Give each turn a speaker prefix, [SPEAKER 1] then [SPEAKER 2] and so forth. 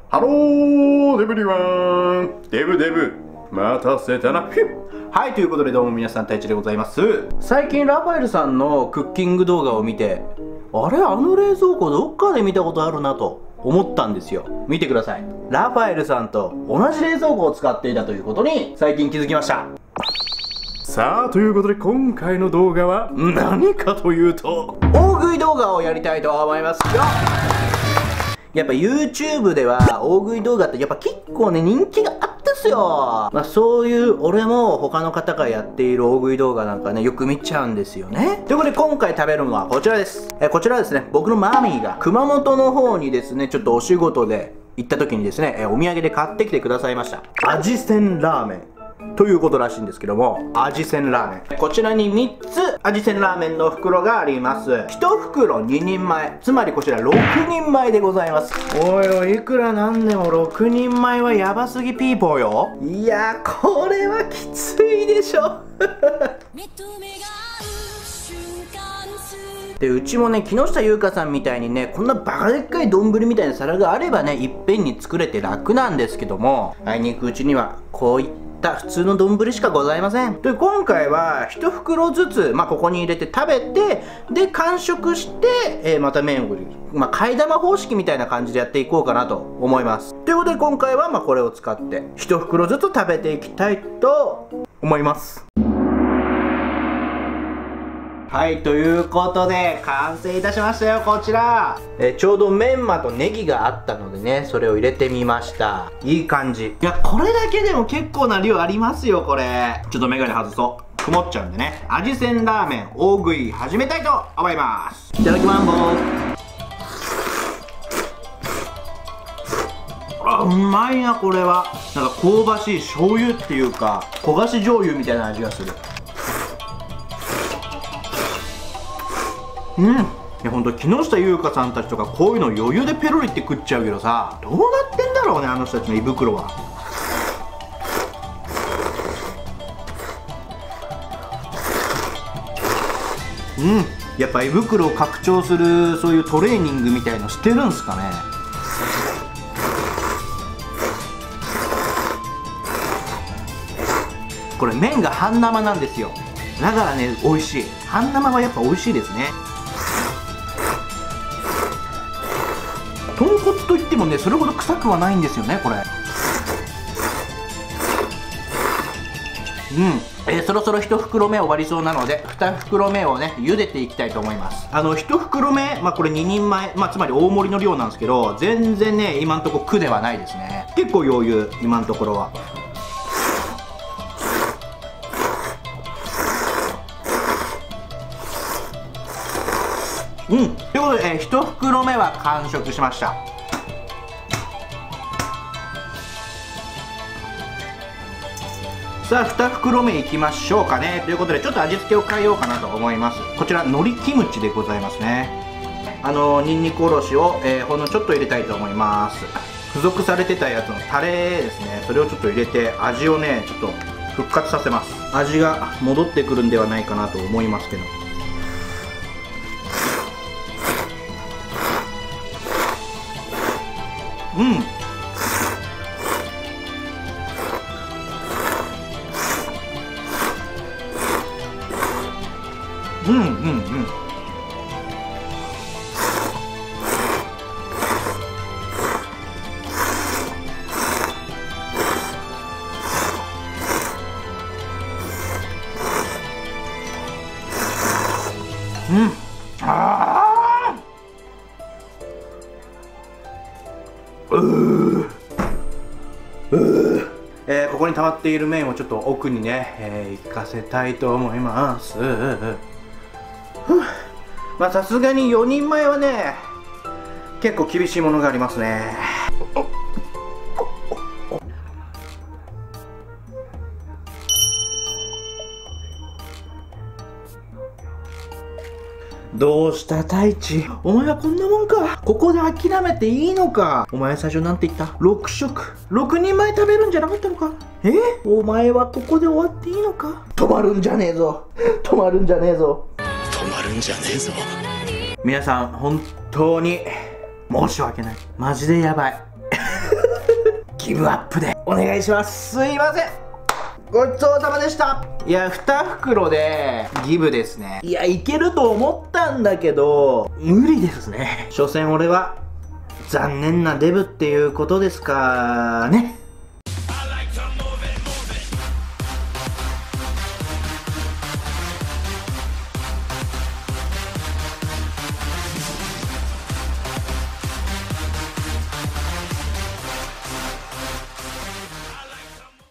[SPEAKER 1] ハローデブリワン、デブ待たせたな。はい、ということでどうも皆さん、太一でございます。最近ラファエルさんのクッキング動画を見て、あれ、あの冷蔵庫どっかで見たことあるなと思ったんですよ。見てください。ラファエルさんと同じ冷蔵庫を使っていたということに最近気づきました。さあ、ということで今回の動画は何かというと、大食い動画をやりたいと思いますよ。やっぱ YouTube では大食い動画ってやっぱ結構ね、人気があったんすよ。そういう俺も他の方がやっている大食い動画なんかね、よく見ちゃうんですよね。ということで今回食べるのはこちらです。こちらはですね、僕のマミーが熊本の方にですね、ちょっとお仕事で行った時にですね、お土産で買ってきてくださいました。味仙ラーメンということらしいんですけども、味仙ラーメン、こちらに3つ味仙ラーメンの袋があります。1袋2人前、つまりこちら6人前でございます。おいおい、いくらなんでも6人前はヤバすぎピーポーよ。いや、これはきついでしょで、うちもね、木下優香さんみたいにね、こんなバカでっかい丼みたいな皿があればね、いっぺんに作れて楽なんですけども、あいにくうちにはこういった普通の丼しかございません。で、今回は1袋ずつ、ここに入れて食べて、で、完食して、また麺を替え玉方式みたいな感じでやっていこうかなと思います。ということで今回はこれを使って1袋ずつ食べていきたいと思います。はい、ということで完成いたしましたよ、こちら。ちょうどメンマとネギがあったのでね、それを入れてみました。いい感じ。いや、これだけでも結構な量ありますよ、これ。ちょっとメガネ外そう。曇っちゃうんでね。味仙ラーメン大食い始めたいと思います。いただきます。あ、うまいな、これは。なんか香ばしい醤油っていうか、焦がし醤油みたいな味がする。いや、ほんと木下優香さんたちとかこういうの余裕でペロリって食っちゃうけどさ、どうなってんだろうね、あの人たちの胃袋は。やっぱ胃袋を拡張するそういうトレーニングみたいのしてるんすかね。これ麺が半生なんですよ。だからね、美味しい。半生はやっぱ美味しいですね。豚骨といってもね、それほど臭くはないんですよね、これ。そろそろ1袋目終わりそうなので、2袋目をね、茹でていきたいと思います。1袋目、これ2人前、つまり大盛りの量なんですけど、全然ね、今んとこ苦ではないですね。結構余裕、今のところは。ということで、1袋目は完食しました。さあ、2袋目いきましょうかね。ということで、ちょっと味付けを変えようかなと思います。こちら、海苔キムチでございますね。ニンニクおろしを、ほんのちょっと入れたいと思います。付属されてたやつのタレですね。それをちょっと入れて、味をね、ちょっと復活させます。味が戻ってくるんではないかなと思いますけど。ここに溜まっている麺をちょっと奥にね、行かせたいと思います。さすがに4人前はね、結構厳しいものがありますね。どうした太一、お前はこんなもんか。ここで諦めていいのか。お前最初なんて言った？ 6 食6人前食べるんじゃなかったのか。お前はここで終わっていいのか。止まるんじゃねえぞ、止まるんじゃねえぞ、止まるんじゃねえぞ。皆さん本当に申し訳ない。マジでやばいギブアップでお願いします。すいません、ごちそうさまでした。いや、2袋でギブですね。いや、いけると思ったんだけど無理ですね。所詮俺は残念なデブっていうことですかね。